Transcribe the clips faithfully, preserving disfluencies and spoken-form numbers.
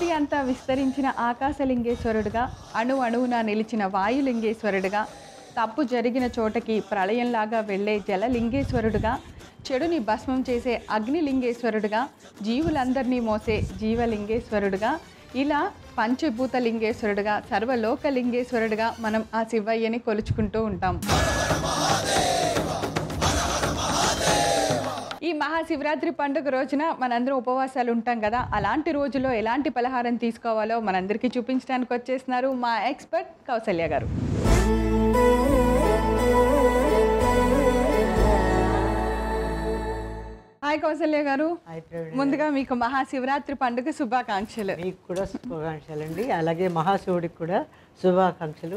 సృష్టి అంతా విస్తరించిన ఆకాశలింగేశ్వరుడుగా, అణు అణువున నిలిచిన వాయులింగేశ్వరుడుగా, తప్పు జరిగిన చోటకి ప్రళయంలాగా వెళ్ళే జలలింగేశ్వరుడుగా, చెడుని భస్మం చేసే అగ్నిలింగేశ్వరుడుగా, జీవులందరినీ మోసే జీవలింగేశ్వరుడుగా, ఇలా పంచభూత లింగేశ్వరుడుగా, సర్వలోకలింగేశ్వరుడుగా మనం ఆ శివయ్యని కొలుచుకుంటూ ఉంటాం. ఈ మహాశివరాత్రి పండుగ రోజున మనందరం ఉపవాసాలు ఉంటాం కదా, అలాంటి రోజుల్లో ఎలాంటి పలహారం తీసుకోవాలో మనందరికీ చూపించడానికి వచ్చేస్తున్నారు మా ఎక్స్పర్ట్ కౌసల్య గారు. హాయ్ కౌసల్య గారు, ముందుగా మీకు మహాశివరాత్రి పండుగ శుభాకాంక్షలు. మీకు కూడా శుభాకాంక్షలు అండి, అలాగే మహాశివుడికి కూడా శుభాకాంక్షలు.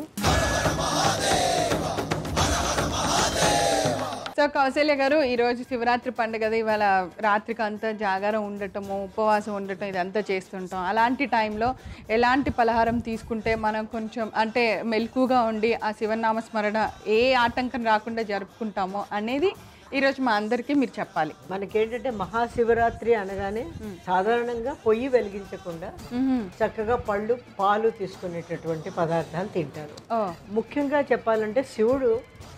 సో కౌసల్య గారు, ఈరోజు శివరాత్రి పండుగ, ఇవాళ రాత్రికి అంతా జాగారం ఉండటము, ఉపవాసం ఉండటం ఇదంతా చేస్తుంటాం. అలాంటి టైంలో ఎలాంటి పలహారం తీసుకుంటే మనం కొంచెం అంటే మెలకుగా ఉండి ఆ శివనామస్మరణ ఏ ఆటంకం రాకుండా జరుపుకుంటామో అనేది ఈరోజు మా అందరికీ మీరు చెప్పాలి. మనకేంటంటే మహాశివరాత్రి అనగానే సాధారణంగా పొయ్యి వెలిగించకుండా చక్కగా పళ్ళు పాలు తీసుకునేటటువంటి పదార్థాలు తింటారు. ముఖ్యంగా చెప్పాలంటే శివుడు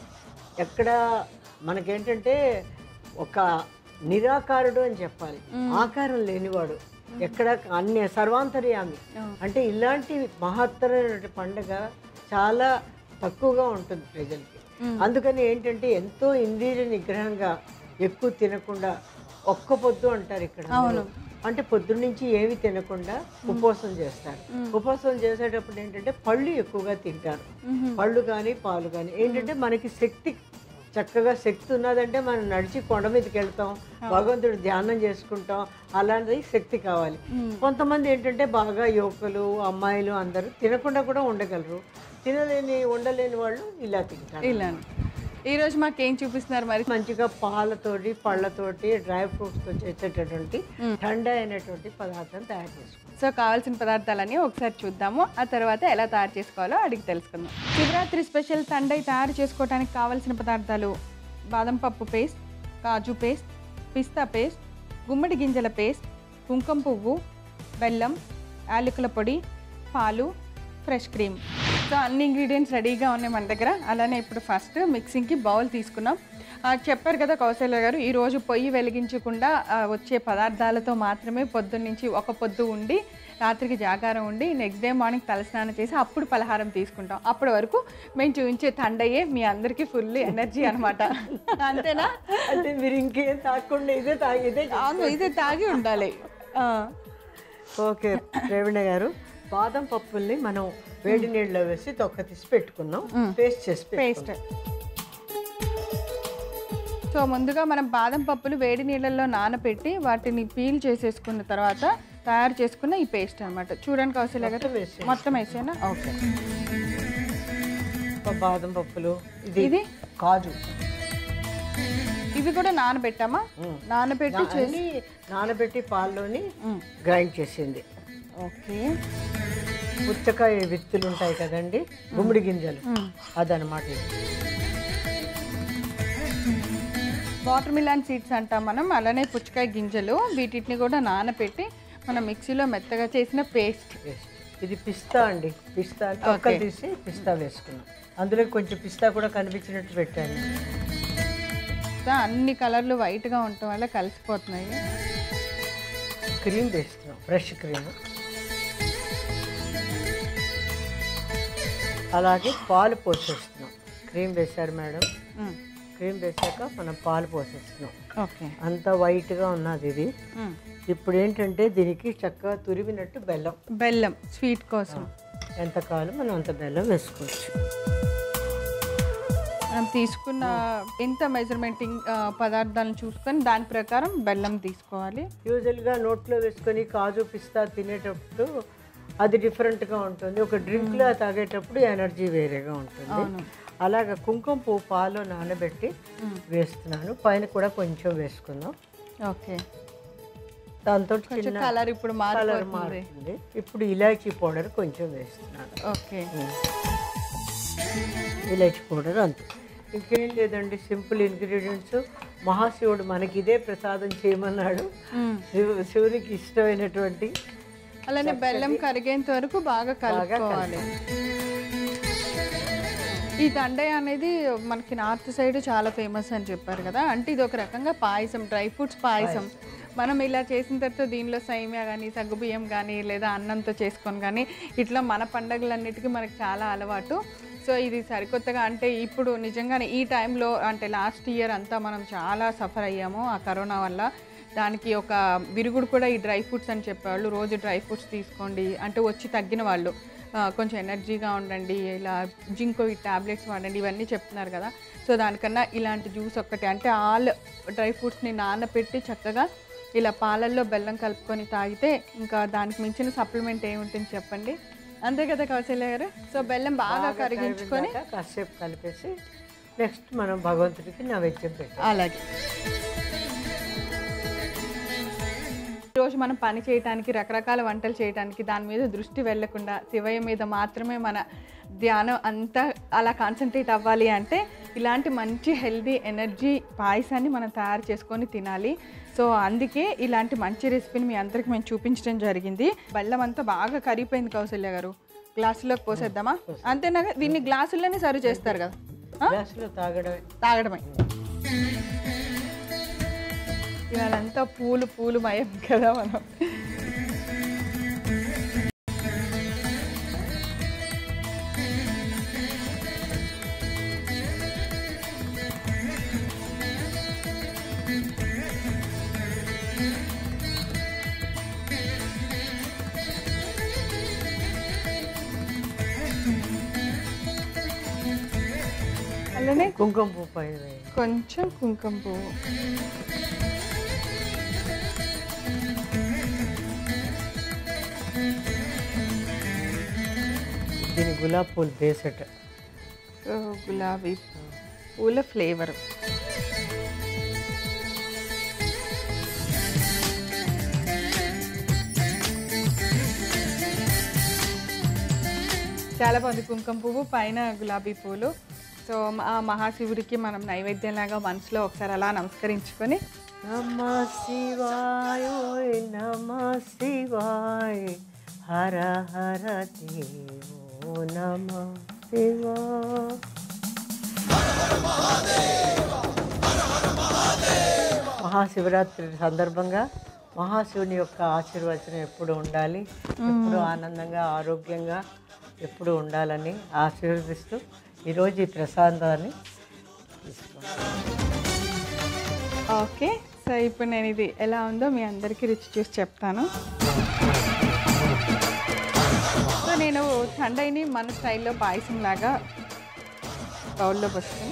ఎక్కడ మనకేంటంటే ఒక నిరాకారుడు అని చెప్పాలి, ఆకారం లేనివాడు, ఎక్కడ అన్ని సర్వాంతర్యామి. అంటే ఇలాంటి మహత్తరమైన పండుగ చాలా తక్కువగా ఉంటుంది ప్రజలకి. అందుకని ఏంటంటే ఎంతో ఇంద్రియ నిగ్రహంగా ఎక్కువ తినకుండా ఒక్క పొద్దు అంటారు ఇక్కడ. అంటే పొద్దున్న నుంచి ఏమి తినకుండా ఉపవాసం చేస్తారు. ఉపవాసం చేసేటప్పుడు ఏంటంటే పళ్ళు ఎక్కువగా తింటారు. పళ్ళు కానీ పాలు కానీ ఏంటంటే మనకి శక్తి చక్కగా శక్తి ఉన్నదంటే మనం నడిచి కొండ మీదకి వెళ్తాం, భగవంతుడు ధ్యానం చేసుకుంటాం, అలాంటి శక్తి కావాలి. కొంతమంది ఏంటంటే బాగా యువకులు అమ్మాయిలు అందరూ తినకుండా కూడా ఉండగలరు. తినలేని ఉండలేని వాళ్ళు ఇలా తింటారు. ఇలా ఈరోజు మాకేం చూపిస్తున్నారు మరి? మంచిగా పాలతోటి పళ్ళతోటి డ్రై ఫ్రూట్స్తో చేసేటటువంటి ఠండా అయినటువంటి పదార్థం తయారు చేసుకుంటాం. సో కావాల్సిన పదార్థాలన్నీ ఒకసారి చూద్దాము, ఆ తర్వాత ఎలా తయారు చేసుకోవాలో అడిగి తెలుసుకుందాం. శివరాత్రి స్పెషల్ తండై తయారు చేసుకోవడానికి కావాల్సిన పదార్థాలు: బాదం పప్పు పేస్ట్, కాజు పేస్ట్, పిస్తా పేస్ట్, గుమ్మడి గింజల పేస్ట్, కుంకుమ పువ్వు, బెల్లం, యాలకుల పొడి, పాలు, ఫ్రెష్ క్రీమ్. సో అన్ని ఇంగ్రీడియంట్స్ రెడీగా ఉన్నాయి మన దగ్గర. అలానే ఇప్పుడు ఫస్ట్ మిక్సింగ్కి బౌల్ తీసుకున్నాం. చెప్పారు కదా కౌశల్య గారు, ఈరోజు పొయ్యి వెలిగించకుండా వచ్చే పదార్థాలతో మాత్రమే పొద్దున్నుంచి ఒక పొద్దు ఉండి రాత్రికి జాగారం ఉండి నెక్స్ట్ డే మార్నింగ్ తలస్నానం చేసి అప్పుడు పలహారం తీసుకుంటాం. అప్పటి వరకు మేము చూపించే తండయ్యే మీ అందరికీ ఫుల్ ఎనర్జీ అనమాట. అంతేనా? అంటే మీరు ఇంకేం తాగకుండా ఇదే తాగితే ఇదే తాగి ఉండాలి. ఓకే రేవణ గారు, బాదం పప్పుల్ని మనం వేడి నీళ్ళలో వేసి తొక్క తీసి పెట్టుకున్నాం, పేస్ట్ చేసి పేస్ట్. సో ముందుగా మనం బాదం పప్పులు వేడి నీళ్ళల్లో నానబెట్టి వాటిని పీల్ చేసేసుకున్న తర్వాత తయారు చేసుకున్న ఈ పేస్ట్ అనమాట. చూడండి కౌశల్య గారు, మొత్తం వేసేనా? ఓకే. బాదం పప్పులు, ఇది ఇది కాజు, ఇవి కూడా నానబెట్టామా? నానబెట్టి చేసి నానబెట్టి పాల్లోని గ్రైండ్ చేసింది. ఓకే. పుచ్చకాయ విత్తులు ఉంటాయి కదండి, గుమ్మడి గింజలు, అదనమాట. వాటర్ మిలాన్ సీడ్స్ అంటాం మనం, అలానే పుచ్చకాయ గింజలు, వీటిని కూడా నానబెట్టి మనం మిక్సీలో మెత్తగా చేసిన పేస్ట్. ఇది పిస్తా అండి, పిస్తా తొక్క తీసి పిస్తా వేసుకున్నాం. అందులో కొంచెం పిస్తా కూడా కనిపించినట్టు పెట్టాను. అన్ని కలర్లు వైట్గా ఉండటం వల్ల కలిసిపోతున్నాయి. క్రీమ్ వేస్తున్నాం, ఫ్రెష్ క్రీమ్. అలాగే పాలు పోసేస్తున్నాం. క్రీమ్ వేశారు మేడం, క్రీమ్ వేసాక మనం పాలు పోసేస్తున్నాం. ఓకే. అంత వైట్గా ఉన్నది ఇది. ఇప్పుడు ఏంటంటే దీనికి చక్కగా తురిమినట్టు బెల్లం, బెల్లం స్వీట్ కోసం ఎంత కావాలో మనం అంత బెల్లం వేసుకోవచ్చు. మనం తీసుకున్న ఎంత మెజర్మెంటింగ్ పదార్థాలను చూసుకొని దాని ప్రకారం బెల్లం తీసుకోవాలి. యూజువల్గా నోట్లో వేసుకొని కాజు పిస్తా తినేటప్పుడు అది డిఫరెంట్గా ఉంటుంది, ఒక డ్రింక్లో తాగేటప్పుడు ఎనర్జీ వేరేగా ఉంటుంది. అలాగా కుంకుమ పువ్వు పాలు నానబెట్టి వేస్తున్నాను, పైన కూడా కొంచెం వేసుకుందాం. ఓకే. దాంతో కలర్ ఇప్పుడు కలర్ మారుతుంది. ఇప్పుడు ఇలాచీ పౌడర్ కొంచెం వేస్తున్నాను. ఓకే. ఇలాచీ పౌడర్ అంతే, ఇంకేం లేదండి, సింపుల్ ఇంగ్రీడియంట్స్. మహాశివుడు మనకి ఇదే ప్రసాదం చేయమన్నాడు. శివు శివునికి ఇష్టమైనటువంటి అలానే బెల్లం కరిగేంత వరకు బాగా కలుపుకోవాలి. ఈ తండై అనేది మనకి నార్త్ సైడ్ చాలా ఫేమస్ అని చెప్పారు కదా, అంటే ఇది ఒక రకంగా పాయసం, డ్రై ఫ్రూట్స్ పాయసం. మనం ఇలా చేసిన తర్వాత దీనిలో సైమియా కానీ సగ్గుబియ్యం కానీ లేదా అన్నంతో చేసుకొని కానీ ఇట్లా మన పండగలన్నిటికీ మనకు చాలా అలవాటు. సో ఇది సరికొత్తగా, అంటే ఇప్పుడు నిజంగానే ఈ టైంలో అంటే లాస్ట్ ఇయర్ అంతా మనం చాలా సఫర్ అయ్యాము ఆ కరోనా వల్ల. దానికి ఒక విరుగుడు కూడా ఈ డ్రై ఫ్రూట్స్ అని చెప్పేవాళ్ళు. రోజు డ్రై ఫ్రూట్స్ తీసుకోండి అంటే వచ్చి తగ్గిన వాళ్ళు కొంచెం ఎనర్జీగా ఉండండి, ఇలా జింకో ఈ ట్యాబ్లెట్స్ వాడండి, ఇవన్నీ చెప్తున్నారు కదా. సో దానికన్నా ఇలాంటి జ్యూస్ ఒక్కటి, అంటే ఆల్ డ్రై ఫ్రూట్స్ని నానబెట్టి చక్కగా ఇలా పాలల్లో బెల్లం కలుపుకొని తాగితే ఇంకా దానికి మించిన సప్లిమెంట్ ఏముంటుంది చెప్పండి. అంతే కదా కౌశల్య గారు. సో బెల్లం బాగా కరిగించుకొని కాసేపు కలిపేసి నెక్స్ట్ మనం భగవంతుడికి నైవేద్యం పెట్టాలి. అలాగే ఈరోజు మనం పని చేయడానికి, రకరకాల వంటలు చేయడానికి దాని మీద దృష్టి వెళ్ళకుండా శివయ్య మీద మాత్రమే మన ధ్యానం అంతా అలా కాన్సన్ట్రేట్ అవ్వాలి అంటే ఇలాంటి మంచి హెల్దీ ఎనర్జీ పాయసాన్ని మనం తయారు చేసుకొని తినాలి. సో అందుకే ఇలాంటి మంచి రెసిపీని మీ అందరికి మేము చూపించడం జరిగింది. బెల్లం అంతా బాగా కరిగిపోయింది కౌశల్య గారు, గ్లాసులోకి పోసేద్దామా? అంతేనా? దీన్ని గ్లాసుల్లోనే సర్వ్ చేస్తారు కదా, తాగడమే తాగడమే ఇవాళంతా పూలు పూలు మయం కదా మనం. అలానే కుంకుమ పువ్వు పైన కొంచెం కుంకుమ పువ్వు. దీని గులాబీ పూలు బేసెట్. సో గులాబీ పూల ఫ్లేవర్. చాలా బాగుంది, కుంకుమ పువ్వు పైన గులాబీ పూలు. సో ఆ మహాశివుడికి మనం నైవేద్యంలాగా మనసులో ఒకసారి అలా నమస్కరించుకొని నమ శివాయ నమ శివాయ హర హర దేవో నమ శివాయ. మహాశివరాత్రి సందర్భంగా మహాశివుని యొక్క ఆశీర్వచనం ఎప్పుడు ఉండాలి, ఎప్పుడు ఆనందంగా ఆరోగ్యంగా ఎప్పుడు ఉండాలని ఆశీర్వదిస్తూ ఈరోజు ఈ ప్రసాదాన్ని తీసుకోండి. ఓకే, సో ఇప్పుడు నేను ఇది ఎలా ఉందో మీ అందరికీ రుచి చూసి చెప్తాను. సో నేను తండైని మన స్టైల్లో పాయసం లాగా బౌల్లో పోసుకొని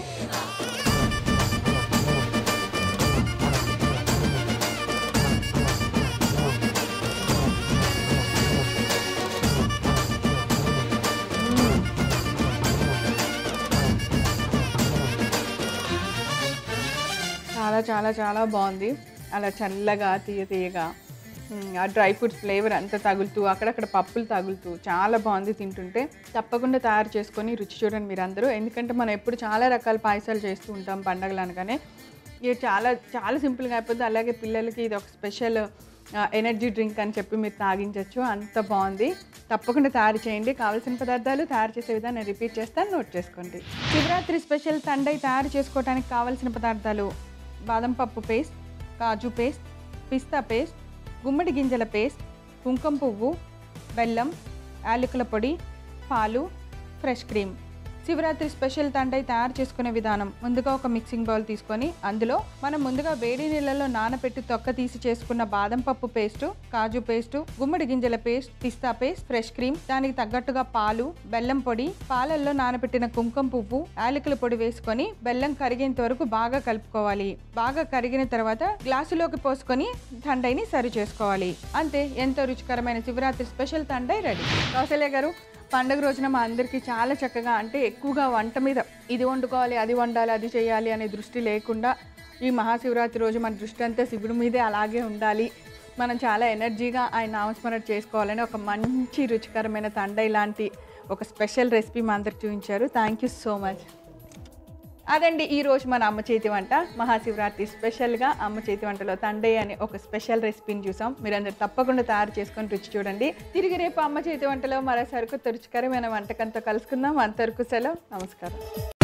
చాలా చాలా చాలా బాగుంది. అలా చల్లగా తీయ తీయగా ఆ డ్రై ఫ్రూట్స్ ఫ్లేవర్ అంతా తగులుతూ అక్కడక్కడ పప్పులు తగులుతూ చాలా బాగుంది తింటుంటే. తప్పకుండా తయారు చేసుకొని రుచి చూడండి మీరందరూ. ఎందుకంటే మనం ఎప్పుడు చాలా రకాల పాయసాలు చేస్తూ ఉంటాం పండగలు అనగానే. ఇది చాలా చాలా సింపుల్గా అయిపోతుంది. అలాగే పిల్లలకి ఇది ఒక స్పెషల్ ఎనర్జీ డ్రింక్ అని చెప్పి మీరు తాగించవచ్చు, అంత బాగుంది. తప్పకుండా తయారు చేయండి. కావాల్సిన పదార్థాలు తయారు చేసే విధానం నేను రిపీట్ చేస్తాను, నోట్ చేసుకోండి. శివరాత్రి స్పెషల్ తండై తయారు చేసుకోవడానికి కావాల్సిన పదార్థాలు: బాదం పప్పు పేస్ట్, కాజు పేస్ట్, పిస్తా పేస్ట్, గుమ్మడి గింజల పేస్ట్, కుంకుమ పువ్వు, బెల్లం, యాలకుల పొడి, పాలు, fresh cream. Shivaratri special thandai తయారు చేసుకునే విధానం: ముందుగా ఒక మిక్సింగ్ బౌల్ తీసుకొని అందులో మనం ముందుగా వేడి నీళ్ళలో నానబెట్టి తొక్క తీసి చేసుకున్న బాదం పప్పు పేస్టు, కాజు పేస్టు, గుమ్మడి గింజల పేస్ట్, పిస్తా పేస్ట్, ఫ్రెష్ క్రీమ్, దానికి తగ్గట్టుగా పాలు, బెల్లం పొడి, పాలల్లో నానబెట్టిన కుంకుమ పువ్వు, యాలకుల పొడి వేసుకొని బెల్లం కరిగేంత వరకు బాగా కలుపుకోవాలి. బాగా కరిగిన తర్వాత గ్లాసులోకి పోసుకొని తండైని సర్వ్ చేసుకోవాలి. అంతే, ఎంతో రుచికరమైన శివరాత్రి స్పెషల్ తండై రెడీ. కౌశల్య గారు, పండుగ రోజున మా అందరికీ చాలా చక్కగా, అంటే ఎక్కువగా వంట మీద ఇది వండుకోవాలి, అది వండాలి, అది చేయాలి అనే దృష్టి లేకుండా ఈ మహాశివరాత్రి రోజు మన దృష్టి అంతా శివుడి మీదే అలాగే ఉండాలి, మనం చాలా ఎనర్జీగా ఆయన నామస్మరణ చేసుకోవాలని ఒక మంచి రుచికరమైన తండై లాంటి ఒక స్పెషల్ రెసిపీ మా అందరికి చూపించారు. Thank you so much. అదండి ఈ రోజు మన అమ్మ చేతి వంట. మహాశివరాత్రి స్పెషల్గా అమ్మ చేతి వంటలో తండయ్య అనే ఒక స్పెషల్ రెసిపీని చూసాం. మీరందరూ తప్పకుండా తయారు చేసుకొని రుచి చూడండి. తిరిగి రేపు అమ్మ చేతి వంటలో మరో సరుకు రుచికరమైన వంటకంతో కలుసుకుందాం. అంతవరకు సెలవు, నమస్కారం.